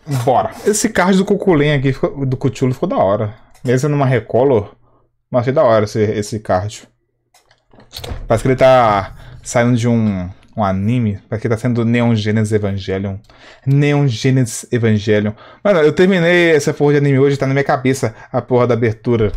Bora. Esse card do Cuculen aqui, do Cthulhu, ficou da hora. Mesmo numa Recolor, mas achei da hora esse card. Parece que ele tá saindo de um anime. Parece que ele tá sendo Neon Genesis Evangelion. Neon Genesis Evangelion. Mano, eu terminei essa porra de anime hoje, tá na minha cabeça a porra da abertura.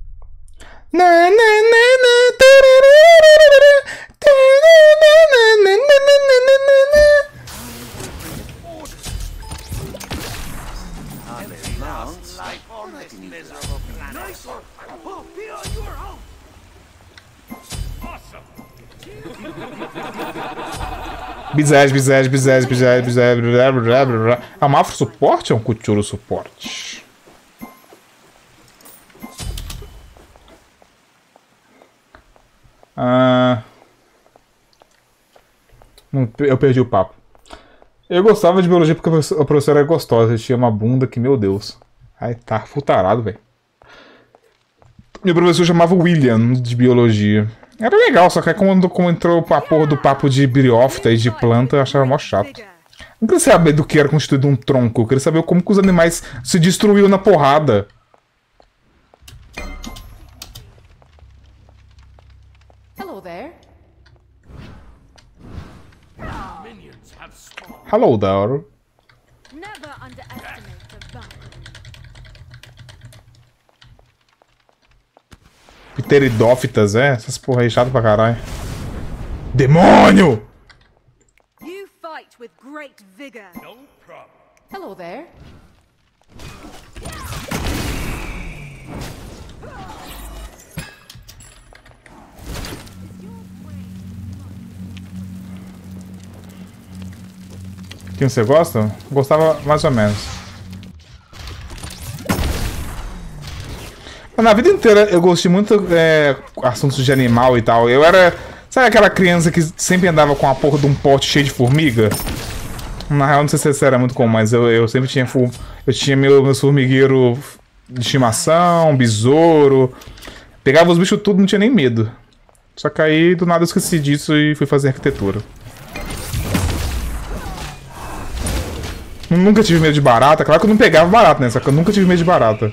Bizarre. É um Afro suporte ou é um Cthulhu suporte? Eu perdi o papo. Eu gostava de biologia porque a professora era gostosa. Tinha uma bunda que, meu Deus. Ai, tá futarado, velho. Meu professor chamava William de biologia. Era legal, só que quando entrou a porra do papo de briófita e de planta, eu achava mó chato. Não queria saber do que era constituído um tronco. Eu queria saber como que os animais se destruíram na porrada. Hello there. Pteridófitas, essas porra aí chato pra caralho. Demônio! You fight with great vigor. No problem. Hello there. Quem você gosta? Gostava mais ou menos. Na vida inteira eu gostei muito assuntos de animal e tal. Eu era... Sabe aquela criança que sempre andava com a porra de um pote cheio de formiga? Na real, não sei se isso era muito comum, mas eu sempre tinha... Eu tinha meus formigueiros de estimação, besouro. Pegava os bichos tudo, não tinha nem medo. Só que aí, do nada, eu esqueci disso e fui fazer arquitetura. Nunca tive medo de barata. Claro que eu não pegava barata, né? Só que eu nunca tive medo de barata.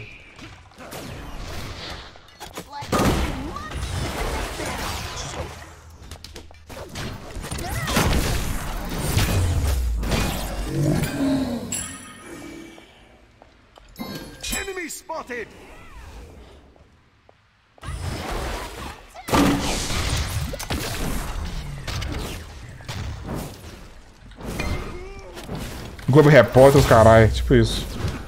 Enemy spotted. Globo Repórter, os caralho, tipo isso.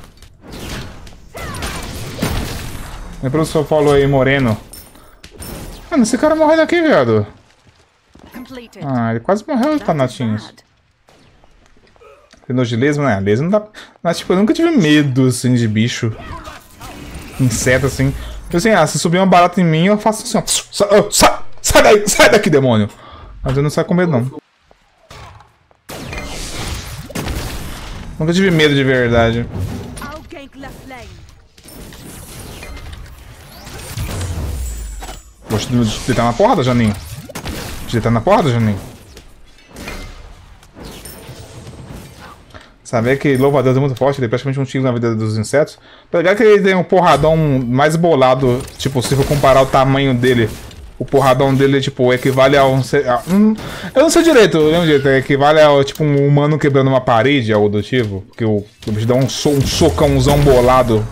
O professor falou aí, Moreno. Mano, esse cara morreu daqui, viado. Ah, ele quase morreu, Thanatinhos. Tem nojo de lesma, né? Lesma não dá... Mas, tipo, eu nunca tive medo, assim, de bicho. Inseto, assim. Tipo assim, se subir uma barata em mim, eu faço assim, ó. Sai daqui, demônio. Mas eu não saio com medo, não. Nunca tive medo de verdade. Gosto de deitar na porrada, Janinho. De deitar na porrada, Janinho. Saber que louva-a-Deus é muito forte, ele é praticamente um tiro na vida dos insetos. Tá ligado que ele tem um porradão mais bolado, tipo, se for comparar o tamanho dele. O porradão dele, tipo, equivale a um... eu não sei direito, equivale a, tipo, um humano quebrando uma parede, algo do tipo. Porque o bicho dá um socãozão bolado.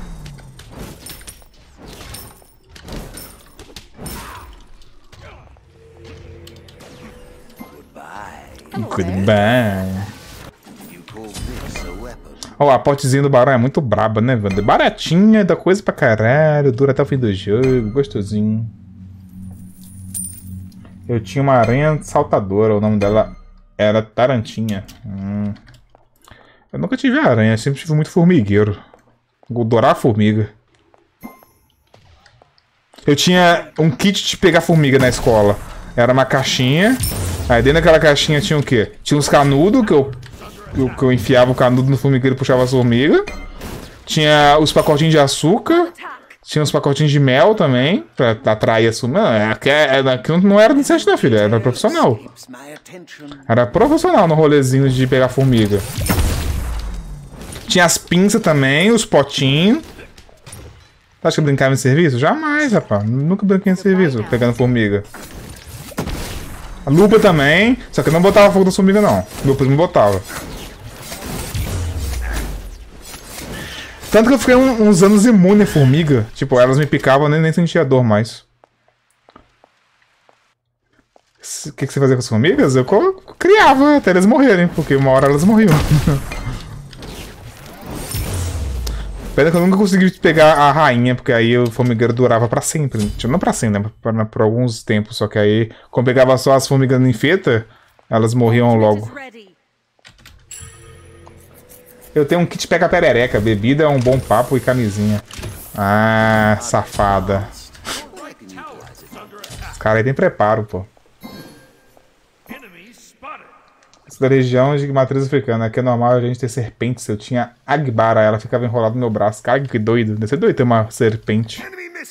Goodbye. Ó, a potezinha do barão é muito braba, né, velho? Baratinha, dá coisa pra caralho, dura até o fim do jogo, gostosinho. Eu tinha uma aranha saltadora, o nome dela era Tarantinha. Eu nunca tive aranha, sempre tive muito formigueiro. Adorar formiga. Eu tinha um kit de pegar formiga na escola. Era uma caixinha, aí dentro daquela caixinha tinha o quê? Tinha uns canudos que eu enfiava o canudo no formigueiro e puxava as formigas. Tinha os pacotinhos de açúcar. Tinha uns pacotinhos de mel também, pra atrair a sua... Aquilo não era iniciante, né, filha? Era profissional. Era profissional no rolezinho de pegar formiga. Tinha as pinças também, os potinhos. Tu acha que eu brincava em serviço? Jamais, rapaz. Nunca brinquei em serviço, pegando formiga. A lupa também. Só que eu não botava fogo das formigas, não. Meu primo botava. Tanto que eu fiquei uns anos imune a formiga. Tipo, elas me picavam, eu nem sentia dor mais. O que você fazia com as formigas? Eu criava até elas morrerem, porque uma hora elas morriam. Pena que eu nunca consegui pegar a rainha, porque aí o formigueiro durava pra sempre. Não pra sempre, né? Por alguns tempos. Só que aí, quando pegava só as formigas ninfeta, elas morriam logo. Eu tenho um kit pega-perereca. Bebida, um bom papo e camisinha. Ah, safada. Os caras aí tem preparo, pô. Da região de matriz africana. Aqui é normal a gente ter serpentes. Eu tinha Agbara, ela ficava enrolada no meu braço. Cara, que doido. Deve ser doido ter uma serpente.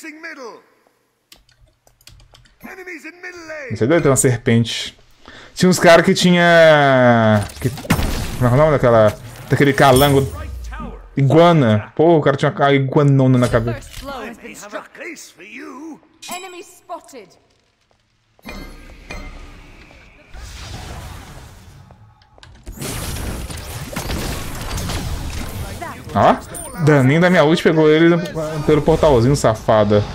Deve ser doido ter uma serpente. Tinha uns caras que tinha... Como é o nome daquele calango? Iguana. Pô, o cara tinha uma iguanona na cabeça. Ó, daninho da minha ult pegou ele pelo portalzinho, safada.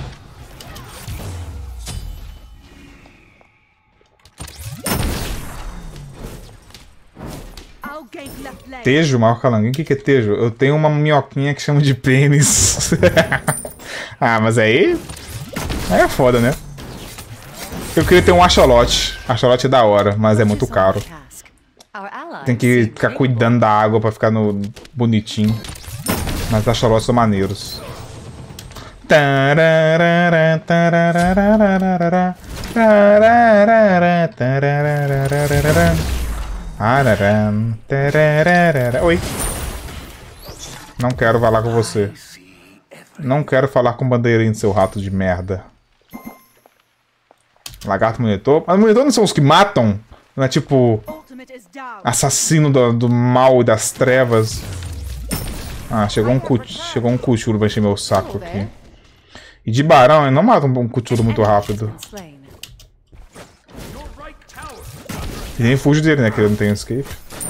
Tejo, maior calanguinho? O que é tejo? Eu tenho uma minhoquinha que chama de pênis. Ah, mas aí é foda, né? Eu queria ter um axolote. Axolote é da hora, mas é muito caro. Tem que ficar cuidando da água pra ficar bonitinho. Mas os axolotes são maneiros. Oi. Não quero falar com você. Não quero falar com o bandeirinho, seu rato de merda. Lagarto monitor. Mas monitor não são os que matam? Não é tipo... assassino do mal e das trevas. Ah, chegou um Cthulhu, vai encher meu saco aqui. E de barão, ele não mata um Cthulhu muito rápido. E nem fujo dele, né? Que ele não tem escape.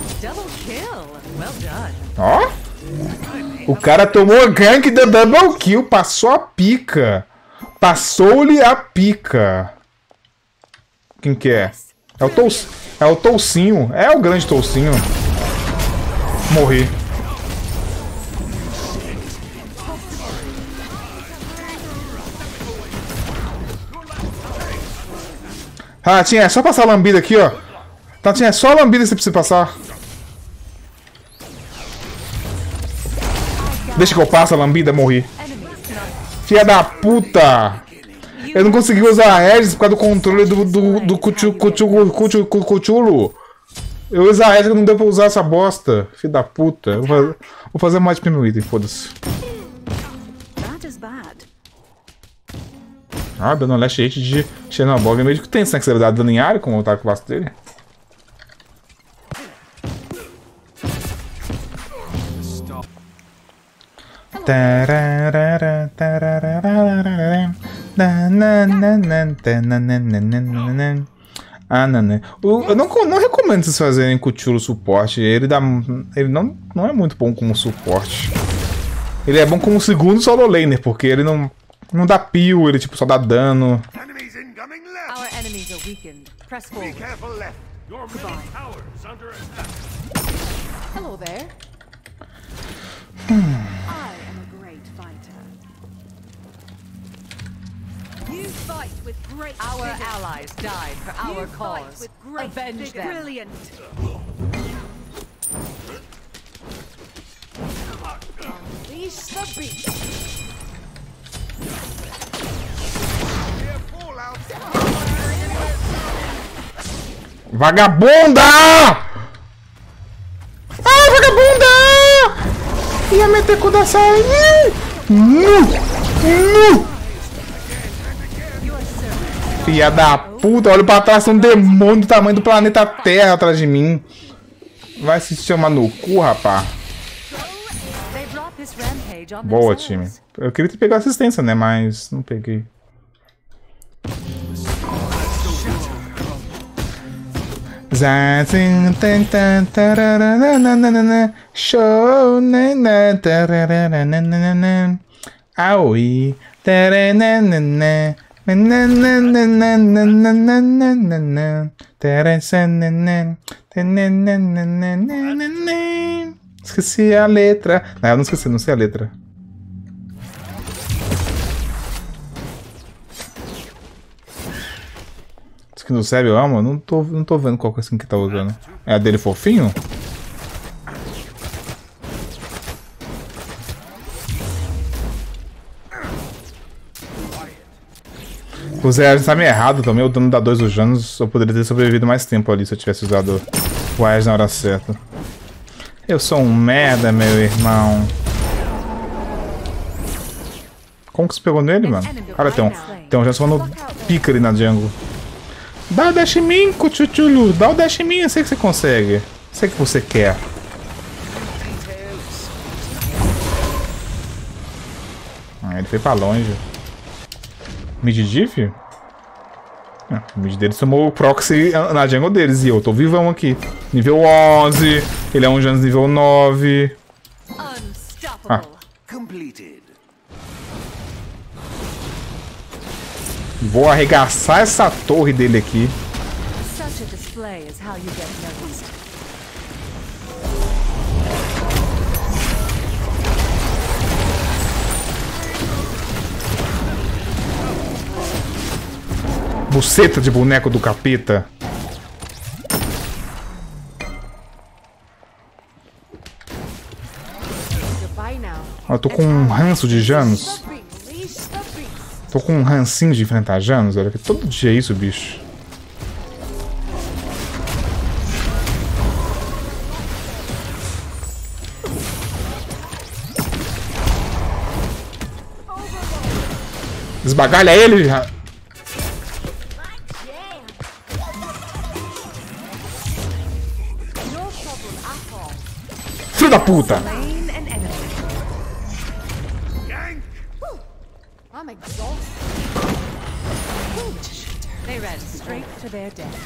Ó! O cara tomou gank da double kill, passou a pica. Passou-lhe a pica. Quem que é? É o Toucinho. É o grande Toucinho. Morri. Ah, tinha, é só passar a lambida aqui, ó. Tá, tinha, é só a lambida que você precisa passar. Deixa que eu passe a lambida, morri. Filha da puta! Eu não consegui usar a Regis por causa do controle do Cthulhu. Eu usei a Regis que não deu pra usar essa bosta. Filha da puta. Eu vou fazer mais de primeiro item, foda-se. Ah, dando um last hit de Chernobyl. Meio que tem, né? Que você vai dar dano em área com o ataque clássico dele. Ah, não. Eu não recomendo vocês fazerem Cthulhu suporte. Ele não é muito bom como suporte. Ele é bom como segundo solo laner, porque ele não dá peel, ele tipo só dá dano. Hello there. You fight with great Our vigor. allies died for our You fight cause. with great Avenge vigor. them. Brilliant. Unleash the beast. Vagabunda! Ah, vagabunda! Ia meter com dessa aí! Filha da puta, olha pra trás, tem um demônio do tamanho do planeta Terra atrás de mim. Vai se chamar no cu, rapá. drop this rampage on Boa, themselves. time. Eu queria ter pegado assistência, né? Mas não peguei. Show. Aoi. Esqueci a letra. Não, eu não esqueci, não sei a letra. Skin do Seb eu amo? Não tô vendo qual que é a skin que tá usando. É a dele fofinho? O Zé está meio errado também, o dano da 2 dos Janos. Eu poderia ter sobrevivido mais tempo ali se eu tivesse usado o Ares na hora certa. Eu sou um merda, meu irmão. Como que você pegou nele, mano? Cara, tem um Janos falando pica ali na jungle. Dá o dash em mim, Cuchuchulu. Dá o dash em mim, eu sei que você consegue. Sei que você quer. Ah, ele foi pra longe. Mid diff? O mid deles tomou o proxy na jungle deles. E eu tô vivão aqui. Nível 11. Ele é um Janos nível 9. Ah. Completed. Vou arregaçar essa torre dele aqui. Such a display is how you get noticed. Buceta de boneco do capeta. Goodbye now. Eu tô com um ranço de Janos. Release the beast. Tô com um rancinho de enfrentar Janos, olha. Todo dia é isso, bicho. Esbagalha ele! No problem at all. Filho da puta! Slain an enemy. Yank! I'm exhausted. They ran straight to their death.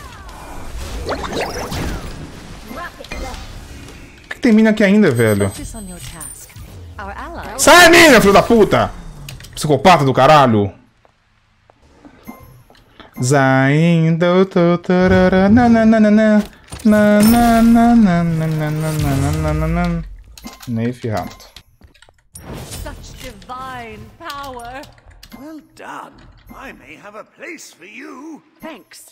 Por que tem mina aqui ainda, velho? Focus on your task. Our ally. Sai, mina, filho da puta! Psicopata do caralho! Zaindo Neif rato. Such divine power. Well done. I may have a place for you. Thanks.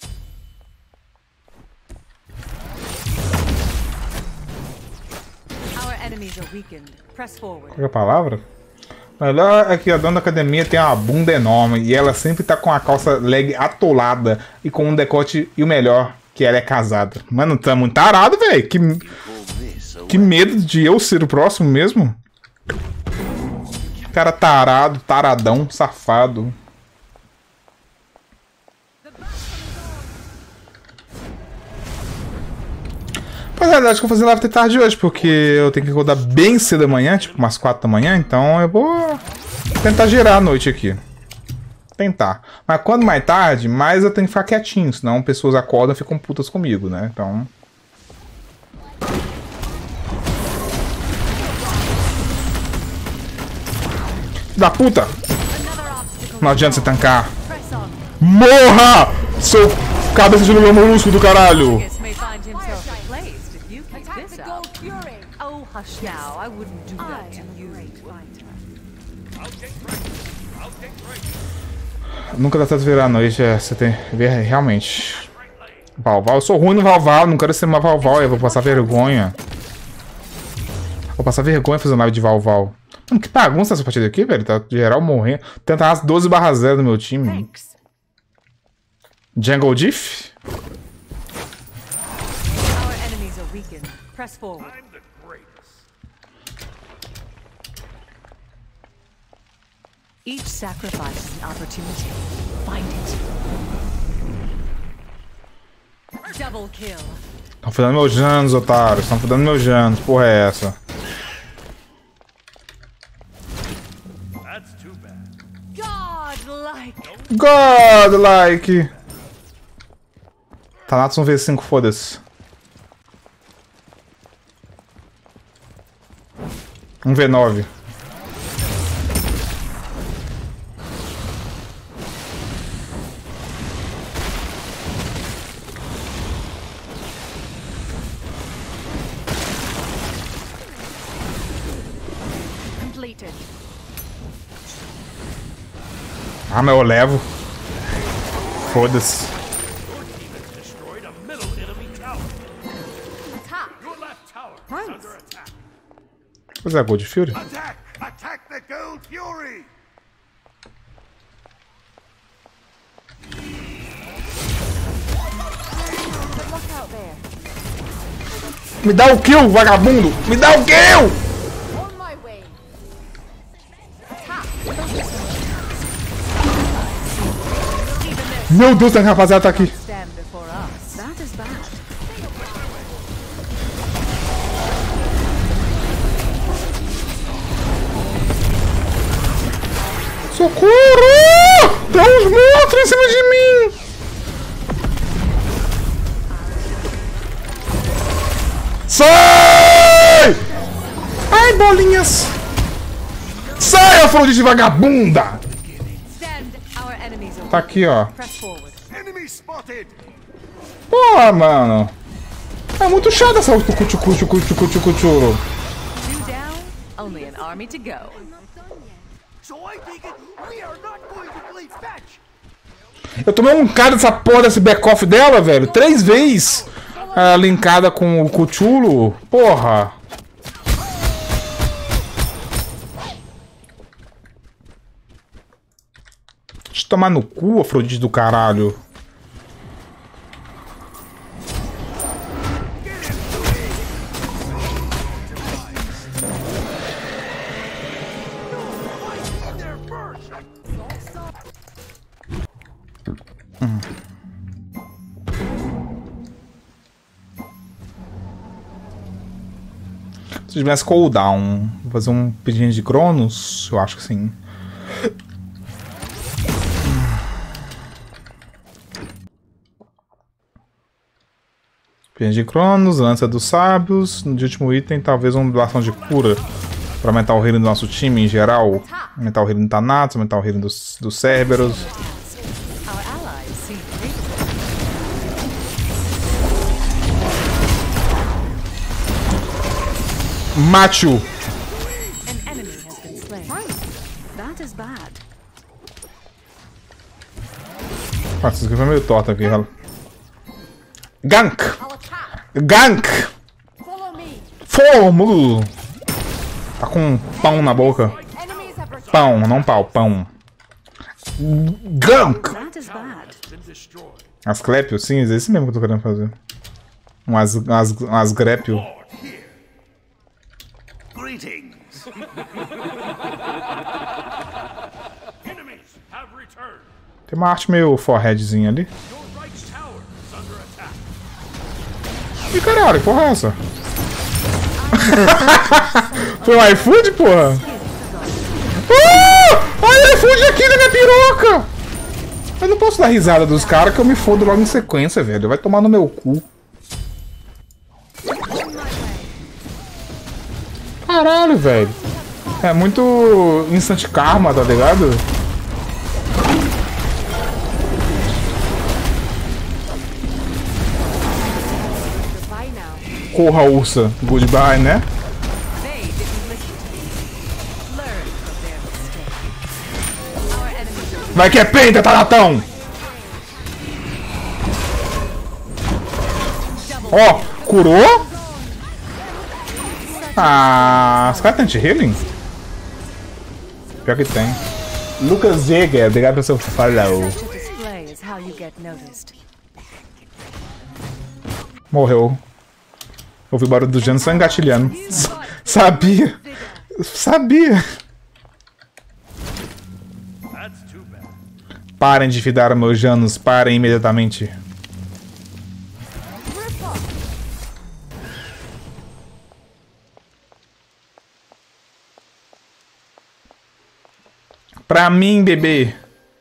Our enemies are weakened. Press forward. Qual é a palavra? Melhor é que a dona da academia tem uma bunda enorme e ela sempre tá com a calça leg atolada e com um decote, e o melhor, que ela é casada. Mano, tá muito tarado, velho. Que medo de eu ser o próximo mesmo. Cara tarado, taradão, safado. Mas na verdade que eu vou fazer live até tarde hoje, porque eu tenho que acordar bem cedo amanhã, tipo umas 4 da manhã, então eu vou tentar gerar a noite aqui. Tentar. Mas quando mais tarde, mais eu tenho que ficar quietinho, senão pessoas acordam e ficam putas comigo, né? Então... Da puta! Não adianta você tancar. Press on. Morra! Seu cabeça de lugar molúsculo do caralho! This may find himself replaced if you keep this up. Oh, hush now. I wouldn't do that to you. Nunca dá certo virar a noite, você tem que ver realmente. Valval, eu sou ruim no Valval, não quero ser uma Valval, eu vou passar vergonha. Vou passar vergonha fazendo live de Valval. Mano, que bagunça essa partida aqui, velho. Tá geral morrendo. Tentar as 12/0 do meu time. Thanks. Jungle Diff? Our enemies are weakened. Press forward. I'm the greatest. Each sacrifice is an opportunity. Find it. Double kill. Estão fudendo meus Janos, otários. Estão fudendo meus Janos. Porra é essa? That's too bad. Godlike. Godlike. Thanatos um V5, foda-se. Um V9. Completed. Ah, mas eu levo. Foda-se. Your team has destroyed a middle enemy tower. Attack. Your left tower is under attack. Pois é, Gold Fury. Attack! Attack the Gold Fury! Look out there. Me dá o kill, vagabundo! Me dá o kill! On my way. Attack. Meu Deus, a rapaziada tá aqui. Stand before us. That is bad. Socorro! Tem uns monstros em cima de mim! Sai! Ai, bolinhas! Sai, Afrodite vagabunda! Stand our enemies away. Tá aqui, ó. Press forward. Enemy spotted! Porra, mano. É muito chato essa cuchucuchucuchucuchucuchuro. Two down. Only an army to go. So I take it we are not going to play fetch! Eu tomei um cara dessa porra desse back-off dela, velho. 3 vezes. Linkada com o Cuchulo. Porra. Deixa eu tomar no cu, Afrodite do caralho. Se tivesse cooldown, vou fazer um pedinho de Cronos, eu acho que sim. Pedinho de Cronos, lança dos sábios, no último item talvez uma blasão de cura para aumentar o healing do nosso time em geral, aumentar o healing do Thanatos, aumentar o healing dos Cerberus. Our allies seem great. Mate-o! An enemy has been slain. That is bad. Nossa, isso aqui foi meio torto aqui, ela. Gank! I'll attack. Gank! Follow me. Fórmulo! Tá com um pão na boca. Enemies have returned. Pão, não pau, pão. Gank! That is bad. Been destroyed. As Clépios, sim, é esse mesmo que eu tô querendo fazer. Umas Grépio. Lord here. Greetings. Enemies have returned. Tem uma arte meio foreheadzinha ali. Your right tower is under attack. Ih, caralho, que porra é essa? Foi um iFood, porra? Olha o iFood aqui na minha piroca! Eu não posso dar risada dos caras que eu me fodo logo em sequência, velho. Vai tomar no meu cu. Caralho, velho. É muito instant karma, tá ligado? Goodbye now. Corra, ursa. Goodbye, né? They didn't listen to me. Learn from their mistake. Our enemies are Vai que é penta, taratão! Ó, curou? Ah, os caras têm anti-healing? Pior que tem. Lucas Jäger, obrigado pelo seu follow. such a display is how you get noticed. Morreu. Ouvi o barulho do Janus só engatilhando. Sabia. Sabia. That's too bad. Parem de fidar meus Janus. Parem imediatamente. Pra mim, bebê.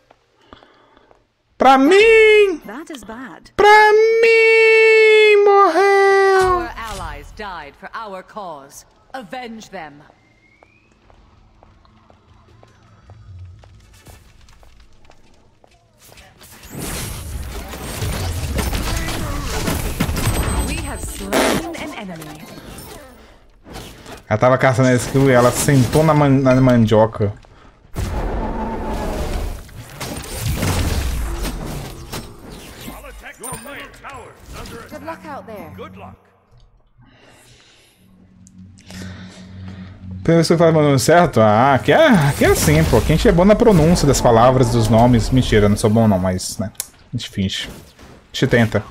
Pra mim! That is bad. Pra mim! Morreu! Our allies died for our cause. Avenge them. We have slain an enemy. Ela tava caçando a skill e ela sentou na mandioca. Good luck out there. Good luck. Você fala meu nome certo? Ah, aqui é assim, pô. Aqui a gente é bom na pronúncia das palavras, dos nomes. Mentira, não sou bom não, mas, né. A gente finge. A gente tenta.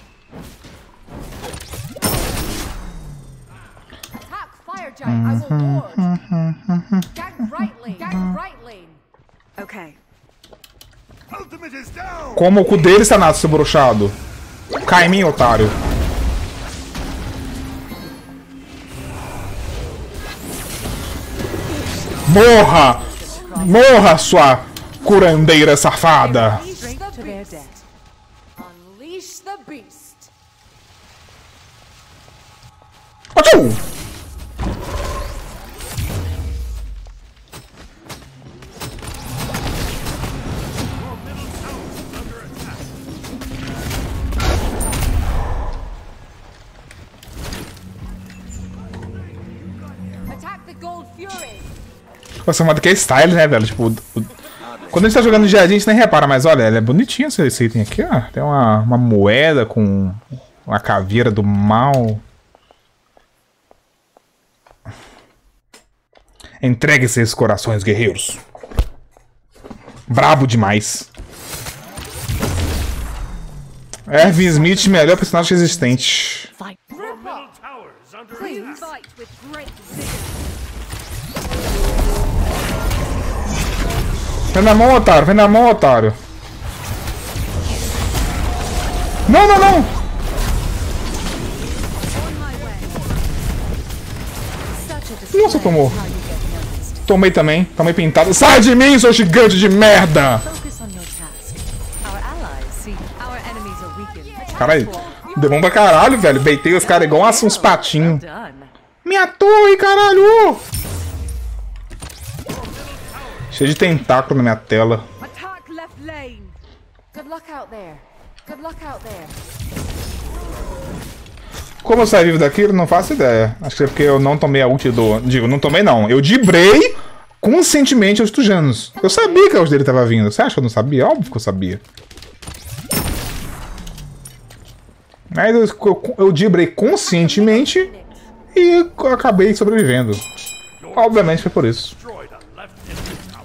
Attack, Fire Giant. I will ward. Gang right lane. Gang right lane. Okay. Ultimate is down. Como o cu dele, Sanato, seu broxado. Cai em mim, otário. Morra! Morra, sua curandeira safada! Straight to their death. Unleash the beast. Achou! Attack the Gold Fury. Nossa, modo que é style, né, velho? Tipo, quando a gente tá jogando de jardim, a gente nem repara, mas olha, ele é bonitinho esse item aqui, ó. Tem uma moeda com uma caveira do mal. Entregue esses corações, guerreiros. Brabo demais. Erwin Smith, melhor personagem existente. Fight. Tower is under Please fight with great vigor. Vem na mão, otário. Vem na mão, otário. Não, não, não. On my way. Such a display Nossa, tomou. of how you get noticed. Tomei também. Tomei pintado. Sai de mim, seu gigante de merda. Focus on your task. Our allies see our enemies are weakened. Caralho. Deu bom pra caralho, velho. Beitei os caras igual uns patinhos. Done. Minha torre, caralho. Cheio de tentáculo na minha tela. Attack left lane. Good luck out there. Good luck out there. Como eu saí vivo daquilo, não faço ideia. Acho que é porque eu não tomei a ult do... Digo, não tomei não. Eu dibrei conscientemente os Tujanos. Eu sabia que a ult dele tava vindo. Você acha que eu não sabia? Óbvio que eu sabia. Mas eu dibrei conscientemente e acabei sobrevivendo. Obviamente foi por isso. destroyed a left enemy tower.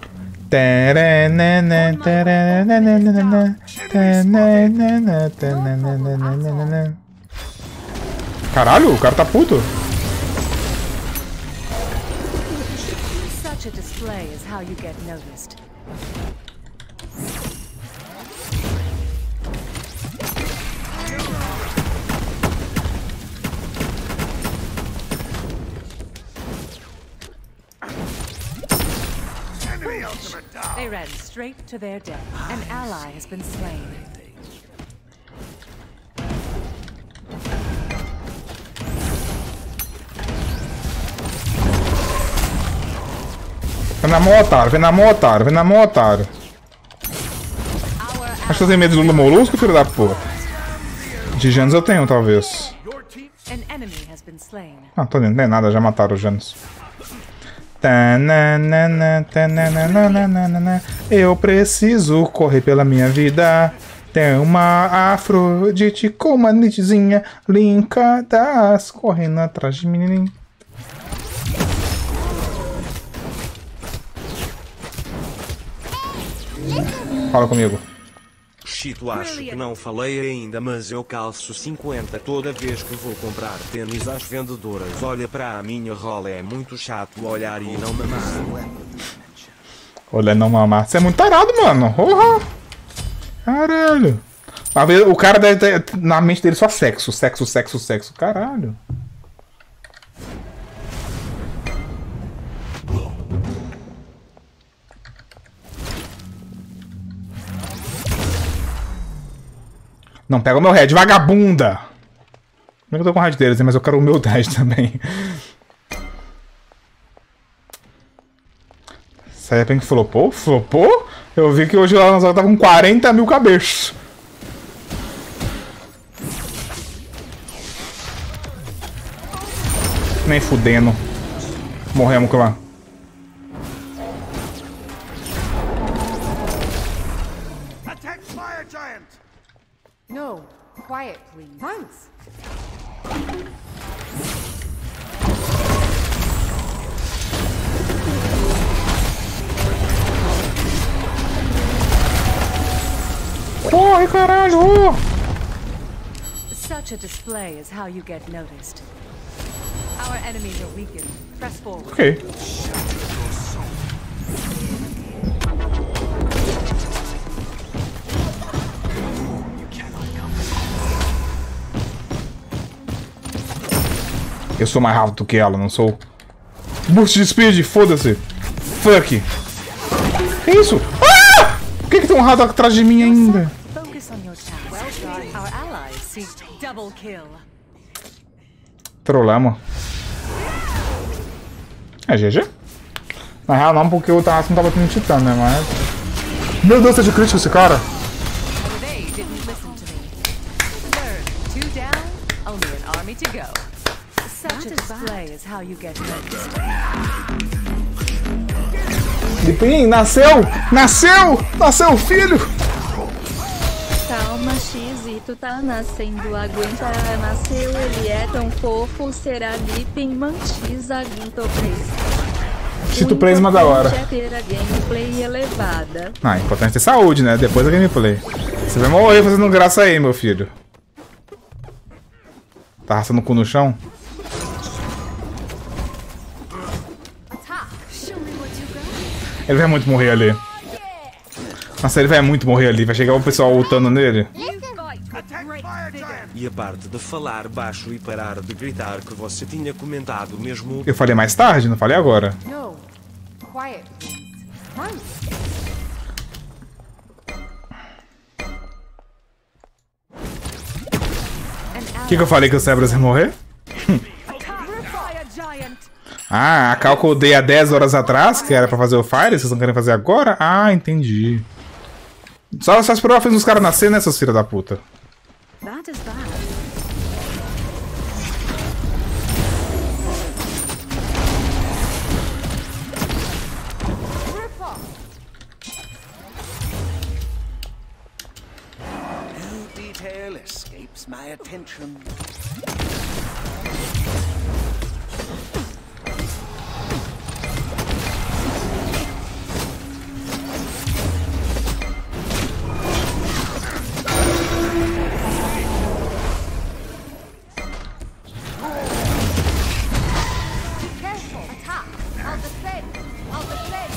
Caralho, o cara tá puto. Such a display is how you get noticed. Enemy ultimate down. They ran straight to their death. An ally has been slain. Vem na mão, otário. Vem na mão, otário. Vem na mão, otário. Our Acho que eu tenho medo do Lula Molusco, filho da porra. De Janus eu tenho, talvez. Your team an enemy has been slain. Ah, tô dentro, não é nada, já mataram os Janus. Eu preciso correr pela minha vida. Tem uma Afrodite com uma nitezinha linkadas correndo atrás de mim. Fala comigo. Chito, acho que não falei ainda, mas eu calço 50 toda vez que vou comprar tênis às vendedoras. Olha para a minha rola, é muito chato olhar e não mamar. Olha, não mamar. Você é muito tarado, mano. Porra! Caralho. O cara deve ter na mente dele só sexo, sexo, sexo, sexo. Caralho. Não, pega o meu head, vagabunda! Eu tô com o head deles, mas eu quero o meu head também. Cyberpunk flopou? Flopou? Eu vi que hoje lá na sala tava com 40 mil cabeças. Nem fudendo. Morremos com lá. Attack Fire Giant! No. Quiet, please. Thanks. Corre, caralho! Such a display is how you get noticed. Our enemies are weakened. Press forward. Ok. Eu sou mais rápido que ela, não sou? Boost de speed, foda-se! Fuck! Que isso? Ah! Por que tem um rato atrás de mim ainda? Focus on your task. Well done. Our allies seek double kill. Trollamos. É GG? Na real não, porque o Tarrasco não tava tendo titã, né? Mas... Meu Deus, tá de crítico esse cara! They didn't listen to me. Learn. 2 down, only an army to go. Such a display is how you get noticed. Lipin, nasceu! Nasceu! Nasceu o filho! Calma, Xito tá nascendo, aguenta, nasceu, ele é tão fofo, será Lipin Mantiza Guintoplays. Chito Prisma da hora. É ter a gameplay elevada. Ah, importante é ter saúde, né? Depois da gameplay. Você vai morrer fazendo graça aí, meu filho. Tá arrastando o cu no chão? Ele vai muito morrer ali. Nossa, ele vai muito morrer ali. Vai chegar o pessoal lutando nele. Attack Fire Giant! E a parte de falar baixo e parar de gritar que você tinha comentado mesmo. Eu falei mais tarde, não falei agora. No. Quiet, please. Thanks. O que eu falei que o Cerberus ia morrer? Fire giant. Ah, a cal que eu dei há 10 horas atrás, que era pra fazer o Fire, vocês não querem fazer agora? Ah, entendi. Só esperou fez os caras nascer, né, seus filhos da puta? That is bad. No detail escapes my attention. Careful. Attack. I'll defend. I'll defend.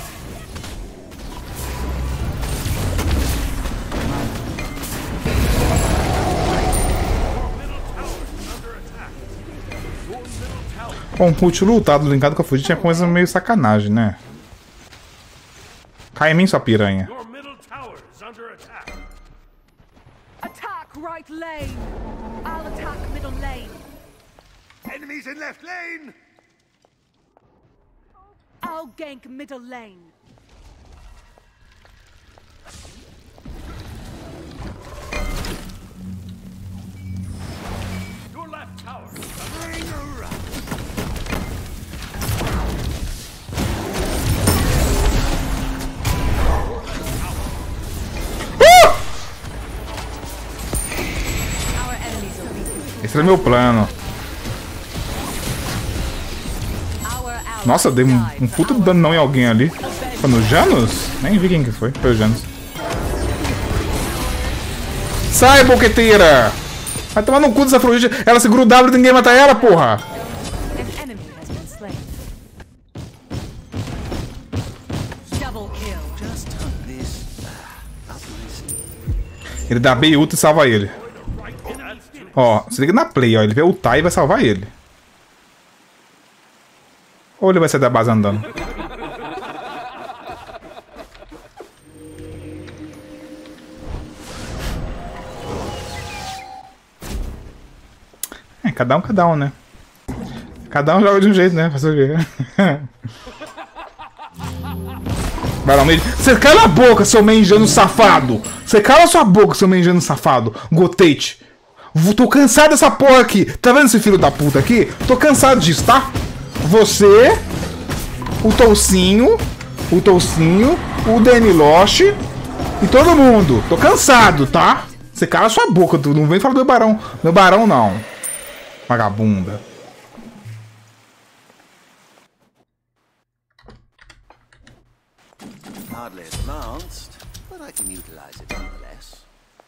Bom, o ult lutado linkado com a Fugit tinha coisa meio sacanagem, né? Cai em mim, sua piranha. Your middle tower is under attack. Attack right lane. I'll attack middle lane. Enemies in left lane! I'll gank middle lane. Your left tower. Bring around. Our enemies are weak. Esse era meu plano. Our allies Nossa, eu dei um puta dano em alguém ali. Foi no Janus? Nem vi quem que foi. Foi o Janus. Sai, boqueteira! Vai tomar no cu dessa Afrodite. Ela segura o W e ninguém mata ela, porra! An enemy has been slain. Double kill. Just tuck this up nicely. Ele dá B e ulta e salva ele. Ó, se liga na play, ó. Ele vai ultar e vai salvar ele. Ou ele vai sair da base andando. cada um, né? Cada um joga de um jeito, né? Fazer o quê? Barão Mid. Você cala a boca, seu menjano safado! Você cala sua boca, seu menjano safado! Gotate! Tô cansado dessa porra aqui! Tá vendo esse filho da puta aqui? Tô cansado disso, tá? Você, o Toucinho, o Danny Lost e todo mundo. Tô cansado, tá? Você cala sua boca, tu não vem falar do meu barão. Meu barão não. Vagabunda. Hardly advanced, but I can utilize it nonetheless.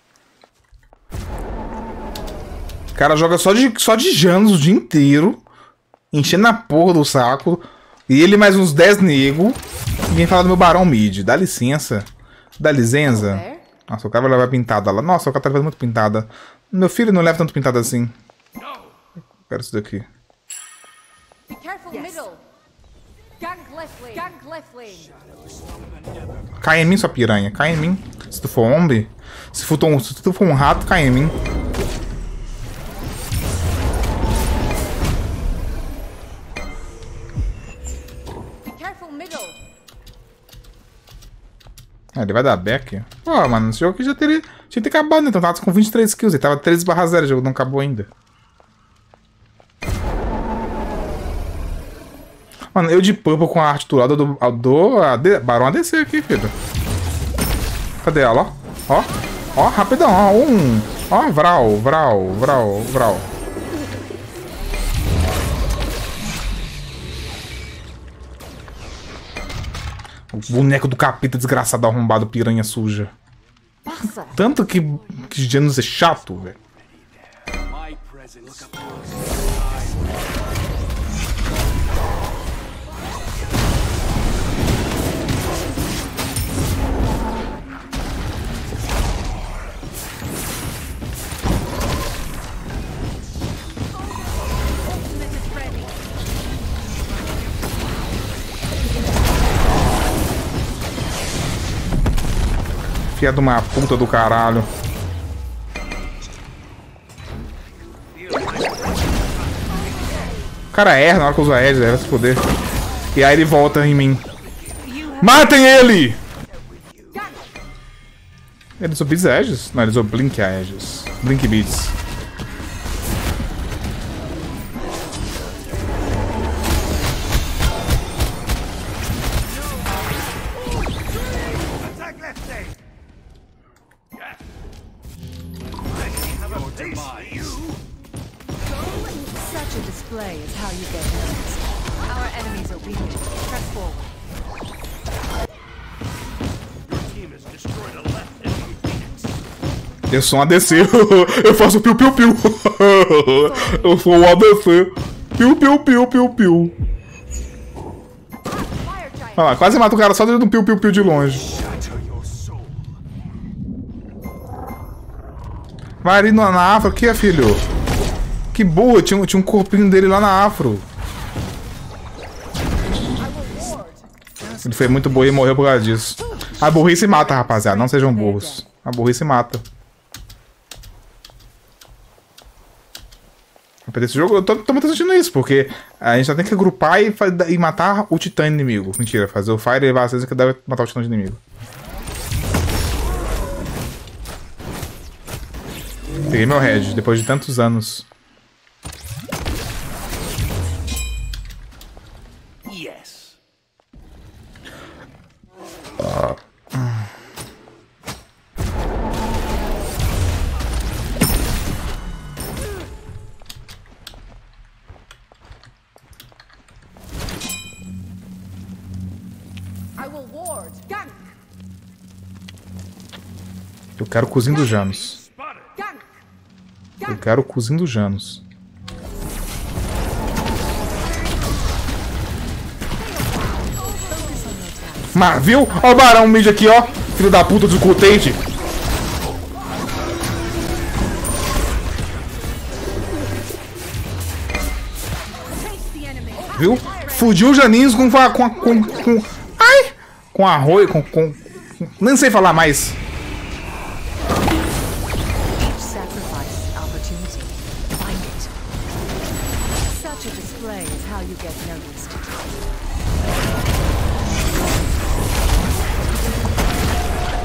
O cara joga só de Janus o dia inteiro, enchendo a porra do saco. E ele mais uns 10 nego. E vem falar do meu barão mid. Dá licença. Dá licença. Nossa, o cara vai levar pintada lá. Nossa, o cara tá levando muito pintada. Meu filho não leva tanto pintada assim. Eu quero isso daqui. Be careful, middle. Gank left lane. Gank left lane. Cai em mim, sua piranha. Cai em mim. Se tu for homem. Se tu for um rato, cai em mim. Be careful, middle. Ele vai dar back. Pô, mano, esse jogo aqui já tinha que ter acabado, né? Então tava com 23 kills. Ele tava 13/0, o jogo não acabou ainda. Mano, eu de purple com a arte do lado do Barão ADC aqui, filho. Cadê ela? Ó, ó, rapidão, ó, ó, Vral. O boneco do capeta desgraçado, arrombado, piranha suja. Tanto que Janus é chato, velho. Filha de uma puta do caralho. O cara erra na hora que usa a Edge, deve se foder. E aí ele volta em mim. Matem ele! Ele usou Beats Edges? Não, ele usou Blink Edges. Blink Beats. Such a display is how you get noticed. Our enemies are weakened. Press forward. Eu sou um ADC. Eu faço piu-piu-piu. Eu sou um ADC. Piu-piu-piu-piu-piu. Olha lá, quase mata o cara só dentro do piu-piu-piu de longe. Vai ali na Afro aqui, filho. Que boa, tinha um corpinho dele lá na Afro. Ele foi muito burro e morreu por causa disso. A burrice mata, rapaziada. Não sejam burros. A burrice mata. Esse jogo, eu tô muito assistindo isso, porque a gente só tem que agrupar e matar o titã inimigo. Mentira, fazer o Fire e levar a Acesa que deve matar o titã inimigo. Peguei meu Red, depois de tantos anos. Yes. I will ward. Gank. Eu quero o cozinho dos Janus. Gank. Eu quero o cozinho dos Janus. Mas viu? Ó o Barão Mid aqui, ó. Filho da puta do Cutente. Viu? Fudiu o Janinhos com ai! Com arroz, nem sei falar mais. Sacrifice opportunity. Find it.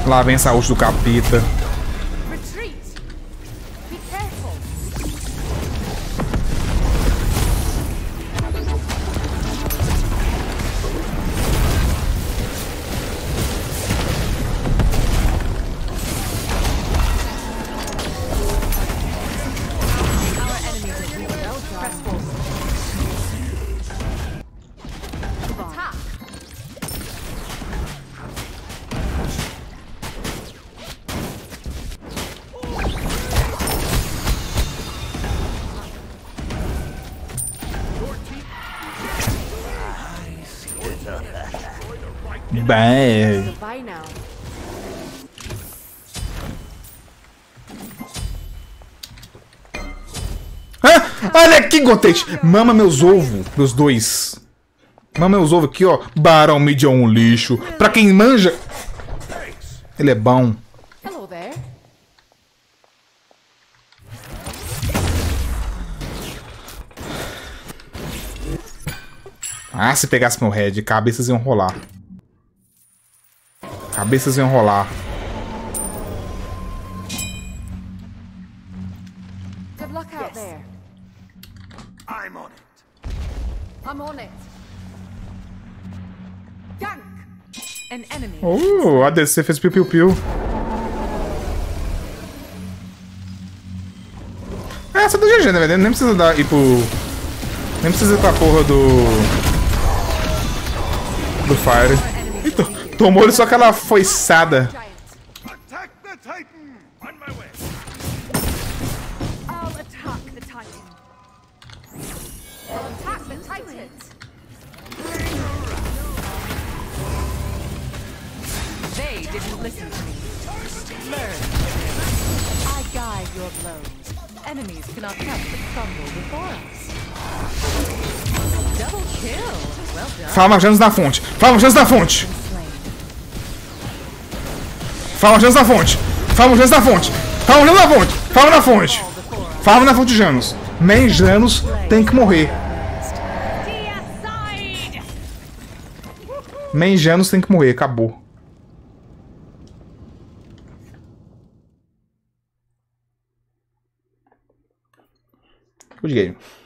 Lá vem essa ult do capeta. Retreat. Be careful. Our enemies are weak. Well done. Press forward. Attack. Bem. Bye now. Olha aqui, Gontete. Mama meus ovos. Meus dois. Mama meus ovos aqui, ó. Barão Mid é um lixo. Pra quem manja, ele é bom. Hello there. Ah, se pegasse meu head, cabeças iam rolar. Cabeças iam rolar. Good luck out there. I'm on it. I'm on it. Gank. An enemy. A DC fez piu-piu-piu. Essa é do GG, né, velho? Nem precisa dar, ir pro... Nem precisa ir pra porra do Fire. Então, tomou-lhe só aquela foiçada. Giant. Attack the Titan! On my way. I'll attack the Titan. I'll attack the Titan. They didn't listen to me. Learn. I guide your blows. Enemies cannot help but crumble before us. Double kill. Well done. Fala Janos na fonte. Fala Janos na fonte. Slain. Fala Janos na fonte. Fala Janos na fonte. Fala Janos na fonte. Fala na fonte. Fala na fonte, Janos. Nem Janos tem que morrer. Nem Janos tem que morrer. Acabou. Good game.